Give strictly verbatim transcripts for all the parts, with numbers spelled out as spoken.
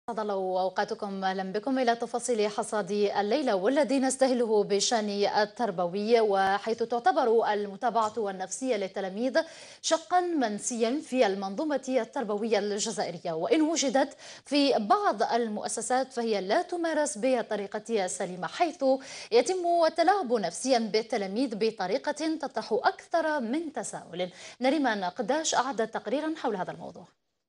أسعد الله أوقاتكم. أهلا بكم إلى تفاصيل حصاد الليلة والذي نستهله بالشأن التربوي، وحيث تعتبر المتابعة النفسية للتلاميذ شقا منسيا في المنظومة التربوية الجزائرية، وإن وجدت في بعض المؤسسات فهي لا تمارس بالطريقة السليمة، حيث يتم التلاعب نفسيا بالتلاميذ بطريقة تطرح أكثر من تساؤل. نريمان قداش أعدت تقريرا حول هذا الموضوع.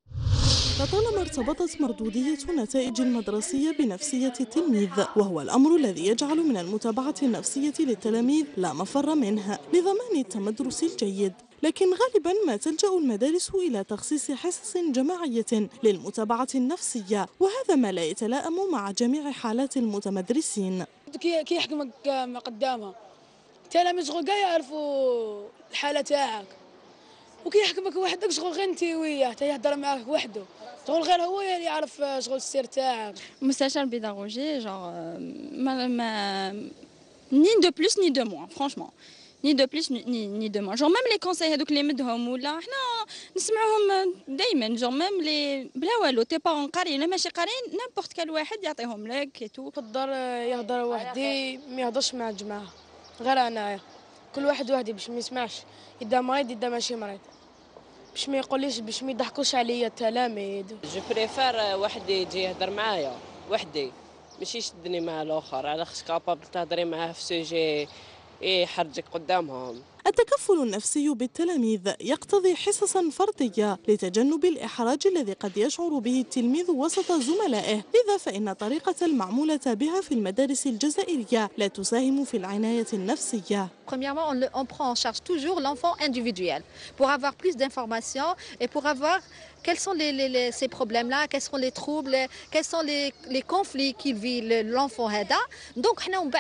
لطالما ارتبطت مردودية النتائج المدرسية بنفسية التلميذ، وهو الأمر الذي يجعل من المتابعة النفسية للتلاميذ لا مفر منها لضمان التمدرس الجيد. لكن غالبا ما تلجأ المدارس إلى تخصيص حصص جماعية للمتابعة النفسية، وهذا ما لا يتلائم مع جميع حالات المتمدرسين. كي يحكمك قدامها التلاميذ شغل كاع يعرفوا الحالة تاعك، وكي يحكمك وحدك شغل غير انت وياه يهضر معاك وحده، شغل غير هو اللي يعرف شغل السير تاعك. مستشار بيداغوجي جونغ ما ما ني دو بلوس ني دو موان، فرانشمون ني دو بلوس ني ني دو موان. جونغ ميم لي كونساي هذوك اللي مدهم ولا حنا نسمعوهم دائما، جونغ ميم لي بلا والو تي بارون قاريين ماشي قاريين نيمبورت كال واحد يعطيهم لك تو. في الدار يهضر وحدي ما يهضرش مع الجماعه، غير انايا كل واحد وحدي باش ما يسمعش اذا مريض اذا ماشي مريض، باش ما يقوليش باش ما يضحكوش عليا التلاميذ. جو بريفير واحد يجي يهضر معايا وحدي، ماشي يشدني مع الاخر، على خاطر كابابل تهضري معاه في سوجي يحرجك قدامهم. التكفل النفسي بالتلاميذ يقتضي حصصا فردية لتجنب الإحراج الذي قد يشعر به التلميذ وسط زملائه، لذا فإن طريقة المعمولة بها في المدارس الجزائرية لا تساهم في العناية النفسية. Premièrement, on, le, on prend en charge toujours l'enfant individuel pour avoir plus d'informations et pour avoir quels sont les, les, les, ces problèmes-là, quels sont les troubles, quels sont les, les conflits qu'il vit l'enfant. Donc,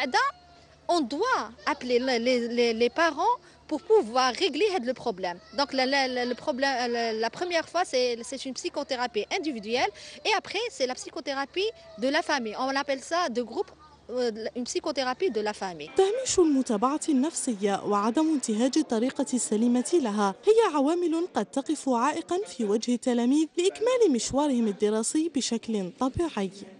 on doit appeler les, les, les parents pour pouvoir régler le problème. Donc la, la, le problème, la, la première fois, c'est une psychothérapie individuelle et après, c'est la psychothérapie de la famille. On appelle ça de groupe, une psychothérapie de la famille. تهميش المتابعة النفسية وعدم انتهاج الطريقة السليمة لها هي عوامل قد تقف عائقا في وجه التلاميذ لإكمال مشوارهم الدراسي بشكل طبيعي.